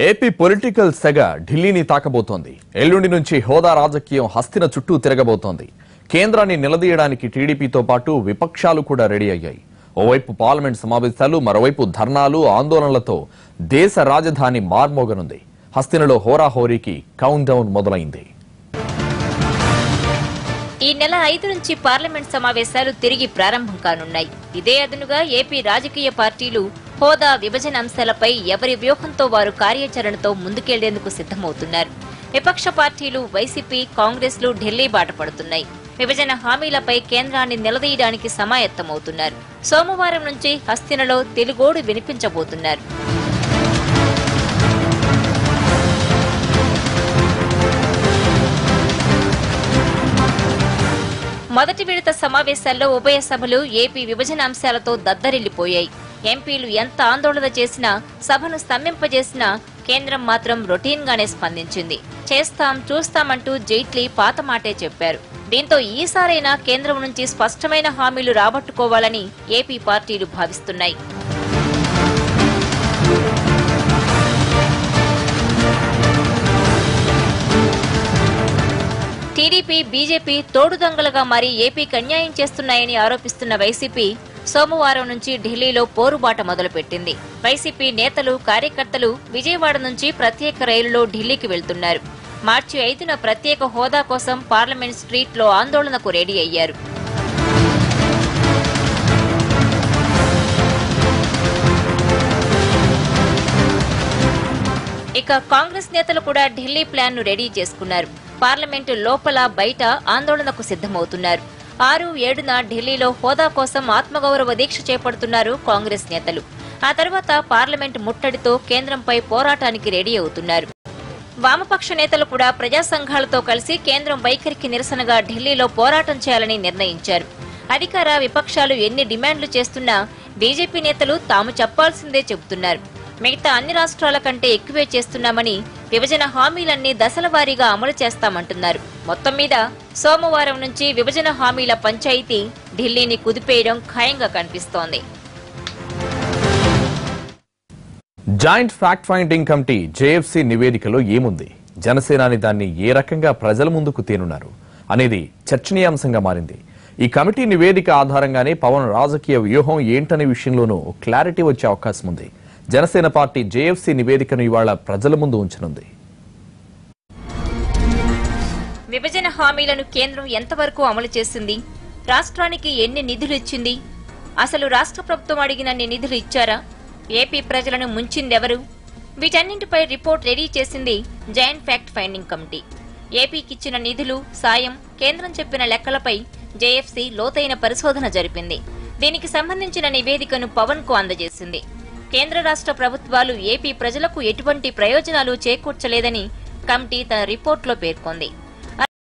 AP political సెగ ఢిల్లీని తాకబోతోంది. ఎల్లుండి నుంచి హోదా రాజకీయం హస్తిన చుట్టూ తిరగబోతోంది. కేంద్రాన్ని నిలదీయడానికి టీడీపీతో పాటు విపక్షాలు కూడా రెడీ అయ్యాయి. ఓవైపు పార్లమెంట్ సమావేశాలు, మరోవైపు ధర్నాలు, ఆందోళనలతో దేశ రాజధాని మార్మోగనుంది. హస్తినలో హోరాహోరీకి కౌంట్ డౌన్ మొదలైంది. ఈ నెల 5 నుంచి పార్లమెంట్ సమావేశాలు తిరిగి ప్రారంభం కానున్నాయి. ఇదే అదనుగా ఏపీ రాజకీయ పార్టీలు హోదా విభజన అంశాలపై ఎవరి వ్యూహంతో వారు కార్యాచరణతో ముందుకెళ్లేందుకు సిద్ధమవుతున్నారు. విపక్ష పార్టీలు వైసీపీ, కాంగ్రెస్లు ఢిల్లీ బాట పడుతున్నాయి. విభజన హామీలపై కేంద్రాన్ని నిలదీయడానికి సమాయత్తమవుతున్నారు. సోమవారం నుంచి హస్తినలో తెలుగోడు వినిపించబోతున్నారు. మొదటి విడత సమావేశాల్లో ఉభయ సభలు ఏపీ విభజన అంశాలతో దద్దరిల్లిపోయాయి. ఎంపీలు ఎంత ఆందోళన చేసినా, సభను స్తంభింపజేసినా కేంద్రం మాత్రం రొటీన్ గానే స్పందించింది. చేస్తాం, చూస్తామంటూ జైట్లీ పాత మాటే చెప్పారు. దీంతో ఈసారైనా కేంద్రం నుంచి స్పష్టమైన హామీలు రాబట్టుకోవాలని ఏపీ పార్టీలు భావిస్తున్నాయి. టీడీపీ, బీజేపీ తోడుదొంగలుగా మారి ఏపీకి అన్యాయం చేస్తున్నాయని ఆరోపిస్తున్న వైసీపీ సోమవారం నుంచి ఢిల్లీలో పోరుబాట మొదలుపెట్టింది. వైసీపీ నేతలు, కార్యకర్తలు విజయవాడ నుంచి ప్రత్యేక రైలులో ఢిల్లీకి వెళ్తున్నారు. మార్చి 5న ప్రత్యేక హోదా కోసం పార్లమెంట్ స్ట్రీట్లో ఆందోళనకు రెడీ అయ్యారు. ఇక కాంగ్రెస్ నేతలు కూడా ఢిల్లీ ప్లాన్ ను రెడీ చేసుకున్నారు. పార్లమెంటు లోపల బయట ఆందోళనకు సిద్ధమవుతున్నారు. 6, 7న ఢిల్లీలో హోదా కోసం ఆత్మగౌరవ దీక్ష చేపడుతున్నారు కాంగ్రెస్ నేతలు. ఆ తర్వాత పార్లమెంటు ముట్టడితో కేంద్రంపై పోరాటానికి రెడీ అవుతున్నారు. వామపక్ష నేతలు కూడా ప్రజా సంఘాలతో కలిసి కేంద్రం వైఖరికి నిరసనగా ఢిల్లీలో పోరాటం చేయాలని నిర్ణయించారు. అధికార, విపక్షాలు ఎన్ని డిమాండ్లు చేస్తున్నా బీజేపీ నేతలు తాము చెప్పాల్సిందే చెబుతున్నారు. మిగతా అన్ని రాష్ట్రాల కంటే ఎక్కువే చేస్తున్నామని, విభజన హామీలన్నీ దశల వారీగా అమలు చేస్తామంటున్నారు. మొత్తం మీద సోమవారం నుంచి విభజన హామీల పంచాయతీ ఢిల్లీని కుదిపేయడం ఖాయంగా కనిపిస్తోంది. Joint fact finding committee JFC నివేదికలో ఏముంది, జనసేనాని దాన్ని ఏ రకంగా ప్రజల ముందుకు తేనున్నారు అనేది చర్చనీయాంశంగా మారింది. ఈ కమిటీ నివేదిక ఆధారంగానే పవన్ రాజకీయ వ్యూహం ఏంటనే విషయంలోనూ క్లారిటీ వచ్చే అవకాశం ఉంది. జనసేన పార్టీ జేఎఫ్సీ నివేదికను ఇవాళ ప్రజల ముందు ఉంచనుంది. విభజన హామీలను కేంద్రం ఎంతవరకు అమలు చేసింది, రాష్ట్రానికి ఎన్ని నిధులు ఇచ్చింది, అసలు రాష్ట్ర ప్రభుత్వం అడిగినన్ని నిధులు ఇచ్చారా, ఏపీ ప్రజలను ముంచిందెవరు, వీటన్నింటిపై రిపోర్ట్ రెడీ చేసింది జాయింట్ ఫ్యాక్ట్ ఫైండింగ్ కమిటీ. ఏపీకిచ్చిన నిధులు, సాయం, కేంద్రం చెప్పిన లెక్కలపై జేఎఫ్సీ లోతైన పరిశోధన జరిపింది. దీనికి సంబంధించిన నివేదికను పవన్ కు అందజేసింది. కేంద్ర రాష్ట్ర ప్రభుత్వాలు ఏపీ ప్రజలకు ఎటువంటి ప్రయోజనాలు చేకూర్చలేదని కమిటీ తన రిపోర్టులో పేర్కొంది.